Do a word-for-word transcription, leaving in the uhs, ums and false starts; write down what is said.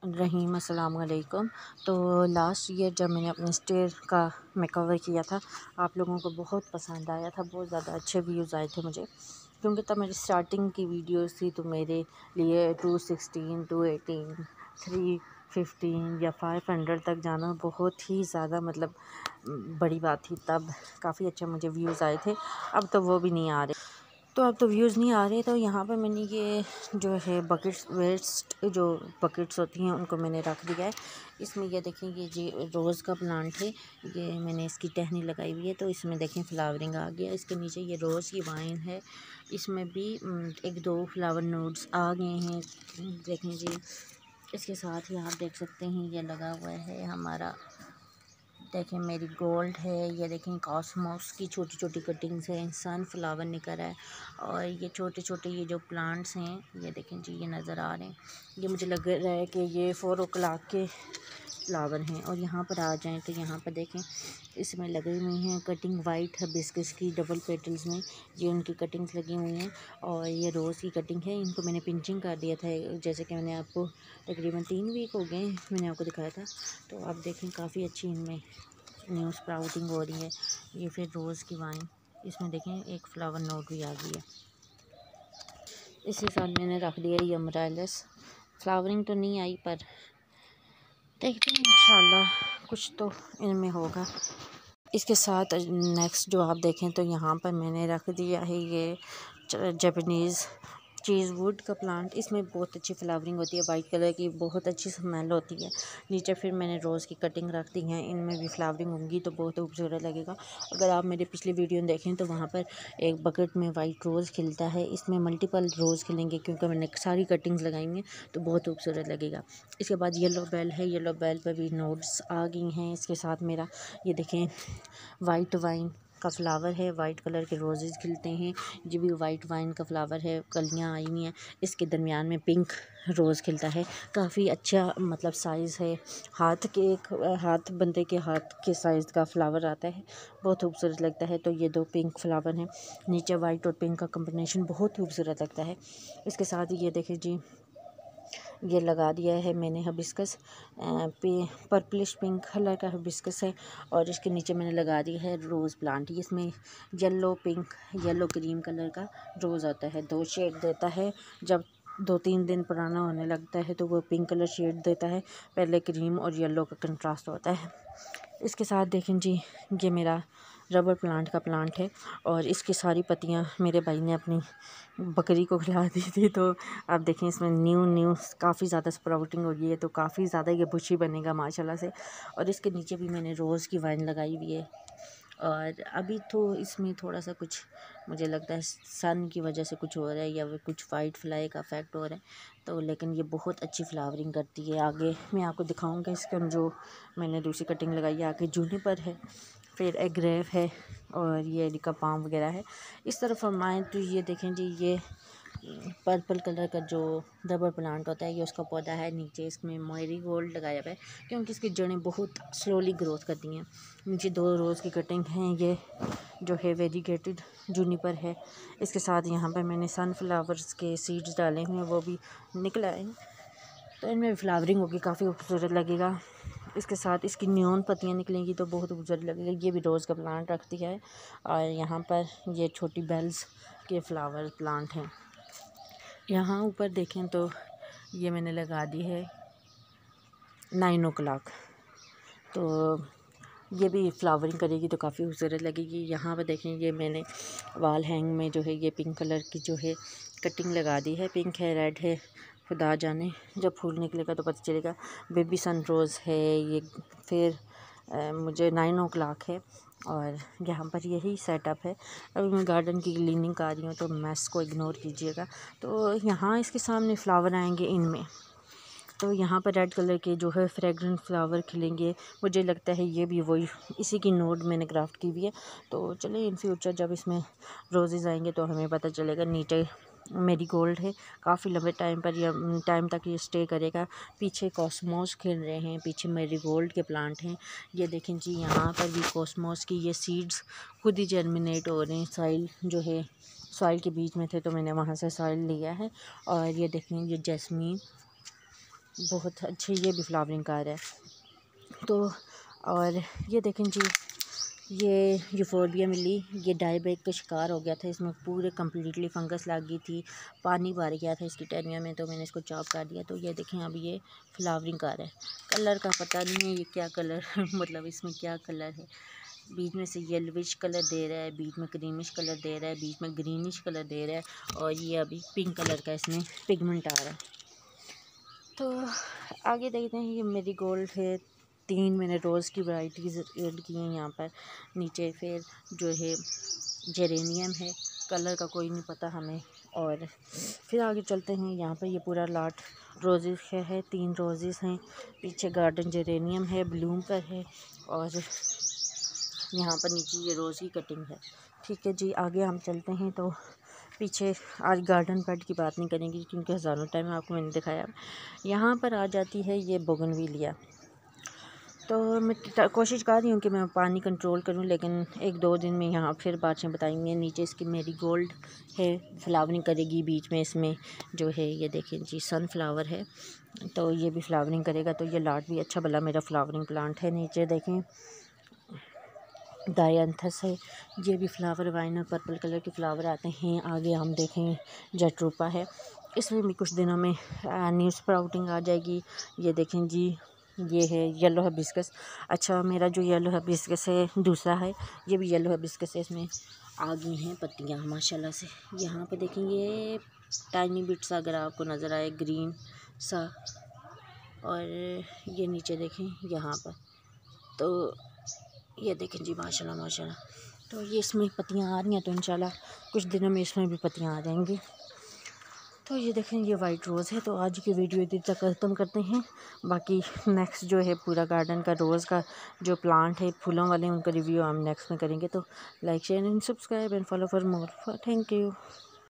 रहीम अस्सलाम वालेकुम। तो लास्ट ईयर जब मैंने अपने स्टेयर का मेकओवर किया था, आप लोगों को बहुत पसंद आया था, बहुत ज़्यादा अच्छे व्यूज़ आए थे मुझे, क्योंकि तब मेरी स्टार्टिंग की वीडियोस थी। तो मेरे लिए two sixteen two eighteen three fifteen या फाइव हंड्रेड तक जाना बहुत ही ज़्यादा मतलब बड़ी बात थी। तब काफ़ी अच्छे मुझे व्यूज़ आए थे। अब तो वो भी नहीं आ रहे, तो अब तो व्यूज़ नहीं आ रहे। तो यहाँ पर मैंने ये जो है बकेट्स वेस्ट जो बकेट्स होती हैं उनको मैंने रख दिया है। इसमें ये देखें, ये जी रोज़ का प्लांट है, ये मैंने इसकी टहनी लगाई हुई है। तो इसमें देखें फ्लावरिंग आ गया। इसके नीचे ये रोज़ की वाइन है, इसमें भी एक दो फ्लावर नोड्स आ गए हैं, देखें जी। इसके साथ ही आप देख सकते हैं ये लगा हुआ है हमारा, देखें मेरी गोल्ड है, ये देखें कॉस्मोस की छोटी छोटी कटिंग्स हैं, सनफ्लावर निकल रहा है। और ये छोटे छोटे ये जो प्लांट्स हैं, ये देखें जी, ये नज़र आ रहे हैं। ये मुझे लग रहा है कि ये फोर ओ क्लाक के फ्लावर हैं। और यहाँ पर आ जाएं तो यहाँ पर देखें, इसमें लगी हुई हैं कटिंग वाइट हिबिस्कस की डबल पेटल्स में, ये उनकी कटिंग्स लगी हुई हैं। और ये रोज़ की कटिंग है, इनको मैंने पिंचिंग कर दिया था, जैसे कि मैंने आपको तकरीबन तीन वीक हो गए मैंने आपको दिखाया था। तो आप देखें काफ़ी अच्छी इनमें न्यू स्प्राउटिंग हो रही है। ये फिर रोज़ की वाइन, इसमें देखें एक फ्लावर नोट भी आ गई है। इसी साल मैंने रख दिया ये अमराइलस, फ्लावरिंग तो नहीं आई पर देखते हैं इंशाल्लाह कुछ तो इनमें होगा। इसके साथ नेक्स्ट जो आप देखें तो यहाँ पर मैंने रख दिया है ये जापानीज़ चीज़ वुड का प्लांट। इसमें बहुत अच्छी फ्लावरिंग होती है, वाइट कलर की बहुत अच्छी स्मेल होती है। नीचे फिर मैंने रोज़ की कटिंग रख दी है, इनमें भी फ्लावरिंग होंगी तो बहुत खूबसूरत लगेगा। अगर आप मेरे पिछली वीडियो देखें तो वहाँ पर एक बकेट में वाइट रोज़ खिलता है, इसमें मल्टीपल रोज़ खिलेंगे क्योंकि मैंने सारी कटिंग्स लगाई हैं, तो बहुत खूबसूरत लगेगा। इसके बाद येलो बेल है, येलो बेल पर भी नोट्स आ गई हैं। इसके साथ मेरा ये देखें वाइट वाइन का फ्लावर है, वाइट कलर के रोजेज़ खिलते हैं। ये भी वाइट वाइन का फ्लावर है, कलियां आई हुई हैं। इसके दरमियान में पिंक रोज़ खिलता है, काफ़ी अच्छा मतलब साइज़ है, हाथ के एक हाथ बंदे के हाथ के साइज़ का फ्लावर आता है, बहुत खूबसूरत लगता है। तो ये दो पिंक फ्लावर हैं, नीचे वाइट और पिंक का कम्बिनेशन बहुत खूबसूरत लगता है। इसके साथ ये देखें जी, ये लगा दिया है मैंने हिबिस्कस, पर्पलिश पिंक कलर का हिबिस्कस है। और इसके नीचे मैंने लगा दिया है रोज़ प्लांट, इसमें yellow pink yellow cream colour का रोज़ आता है, दो शेड देता है। जब दो तीन दिन पुराना होने लगता है तो वो पिंक कलर शेड देता है, पहले क्रीम और येलो का कंट्रास्ट होता है। इसके साथ देखें जी, ये मेरा रबर प्लांट का प्लांट है और इसकी सारी पत्तियां मेरे भाई ने अपनी बकरी को खिला दी थी। तो आप देखें इसमें न्यू न्यू काफ़ी ज़्यादा स्प्राउटिंग हो गई है, तो काफ़ी ज़्यादा ये बुशी बनेगा माशाल्लाह से। और इसके नीचे भी मैंने रोज़ की वाइन लगाई हुई है। और अभी तो इसमें थोड़ा सा कुछ मुझे लगता है सन की वजह से कुछ हो रहा है या कुछ वाइट फ्लाई का इफेक्ट हो रहा है, तो लेकिन ये बहुत अच्छी फ्लावरिंग करती है। आगे मैं आपको दिखाऊंगा इसका जो मैंने दूसरी कटिंग लगाई है। आगे जूनिपर है, फिर एग्रेव है और ये एरिका पाम वगैरह है। इस तरफ हम आएँ तो ये देखें जी, ये पर्पल कलर का जो रबर प्लांट होता है, ये उसका पौधा है। नीचे इसमें मेरी गोल्ड लगाया हुआ है क्योंकि इसकी जड़ें बहुत स्लोली ग्रोथ करती हैं। नीचे दो रोज़ की कटिंग हैं, ये जो है वेरीगेटेड जूनिपर है। इसके साथ यहाँ पर मैंने सनफ्लावर्स के सीड्स डाले हुए हैं, वो भी निकल आए, तो इनमें भी फ्लावरिंग होगी, काफ़ी खूबसूरत लगेगा। इसके साथ इसकी न्यून पत्तियाँ निकलेंगी तो बहुत खूबसूरत लगेगा। ये भी रोज़ का प्लांट रख दिया है। और यहाँ पर ये छोटी बेल्स के फ्लावर प्लांट हैं। यहाँ ऊपर देखें तो ये मैंने लगा दी है नाइन ओ क्लाक, तो ये भी फ्लावरिंग करेगी तो काफ़ी खूबसूरत लगेगी। यहाँ पर देखें, ये मैंने वाल हैंग में जो है ये पिंक कलर की जो है कटिंग लगा दी है। पिंक है, रेड है, खुदा जाने जब फूल निकलेगा तो पता चलेगा। बेबी सन रोज़ है ये, फिर आ, मुझे नाइन ओ क्लाक है। और यहाँ पर यही सेटअप है। अभी मैं गार्डन की क्लीनिंग कर रही हूँ तो मैस को इग्नोर कीजिएगा। तो यहाँ इसके सामने फ्लावर आएंगे इनमें, तो यहाँ पर रेड कलर के जो है फ्रेगरेंट फ्लावर खिलेंगे। मुझे लगता है ये भी वही इसी की नोट मैंने क्राफ्ट की हुई है। तो चलिए इन फ्यूचर जब इसमें रोजेज़ आएंगे तो हमें पता चलेगा। नीचे मेरी गोल्ड है, काफ़ी लंबे टाइम पर या टाइम तक ये स्टे करेगा। पीछे कॉस्मोस खिल रहे हैं, पीछे मेरी गोल्ड के प्लांट हैं। ये देखें जी, यहाँ पर भी कॉस्मोस की ये सीड्स खुद ही जर्मिनेट हो रहे हैं। सॉइल जो है सॉइल के बीच में थे तो मैंने वहाँ से सॉइल लिया है। और ये देखें, ये जैस्मीन बहुत अच्छी ये भी फ्लावरिंग कर रहा है। तो और ये देखें जी, ये यूफोरबिया मिली, ये डाई बैग का शिकार हो गया था, इसमें पूरे कम्प्लीटली फंगस लग गई थी, पानी भर गया था इसकी टहनियों में, तो मैंने इसको चॉप कर दिया। तो ये देखें अब ये फ्लावरिंग कर रहा है। कलर का पता नहीं है ये क्या कलर मतलब इसमें क्या कलर है, बीच में से येलोविश कलर दे रहा है, बीच में क्रीमिश कलर दे रहा है, बीच में ग्रीनिश कलर दे रहा है, और ये अभी पिंक कलर का इसमें पिगमेंट आ रहा है। तो आगे देखते हैं, ये मेरी गोल्ड है, तीन मैंने रोज़ की वैराइटीज़ ऐड की हैं यहाँ पर। नीचे फिर जो है जेरेनियम है, कलर का कोई नहीं पता हमें। और फिर आगे चलते हैं, यहाँ पर ये पूरा लाट रोज़ेस का है, तीन रोज़ेस हैं, पीछे गार्डन जेरेनियम है, ब्लूम पर है, और यहाँ पर नीचे ये रोज़ की कटिंग है। ठीक है जी, आगे हम चलते हैं। तो पीछे आज गार्डन बेड की बात नहीं करेंगे क्योंकि हज़ारों टाइम आपको मैंने दिखाया। यहाँ पर आ जाती है ये बोगनविलिया। तो मैं कोशिश कर रही हूँ कि मैं पानी कंट्रोल करूँ, लेकिन एक दो दिन में यहाँ फिर बातें बताएंगे। नीचे इसकी मेरीगोल्ड है, फ्लावरिंग करेगी, बीच में इसमें जो है ये देखें जी सनफ्लावर है, तो ये भी फ्लावरिंग करेगा। तो ये लाट भी अच्छा भला मेरा फ्लावरिंग प्लांट है। नीचे देखें डायंथस है, ये भी फ्लावर वाइन और पर्पल कलर के फ्लावर आते हैं। आगे हम देखें जट्रूपा है, इसमें भी कुछ दिनों में न्यू स्प्राउटिंग आ जाएगी। ये देखें जी, ये है येलो हिबिस्कस। अच्छा, मेरा जो येलो हिबिस्कस है दूसरा है, ये भी येलो हिबिस्कस है, इसमें आ गई हैं पत्तियाँ माशाल्लाह से। यहाँ पे देखें ये टाइनी बिट्स अगर आपको नज़र आए ग्रीन सा, और ये नीचे देखें यहाँ पर, तो ये देखें जी माशाल्लाह माशाल्लाह। तो ये इसमें पत्तियाँ आ रही हैं, तो इंशाल्लाह कुछ दिनों में इसमें भी पत्तियाँ आ जाएंगी। तो ये देखें ये वाइट रोज़ है। तो आज की वीडियो इधर तक ख़त्म करते हैं। बाकी नेक्स्ट जो है पूरा गार्डन का रोज़ का जो प्लांट है फूलों वाले, उनका रिव्यू हम नेक्स्ट में करेंगे। तो like share and subscribe and follow for more. Thank you.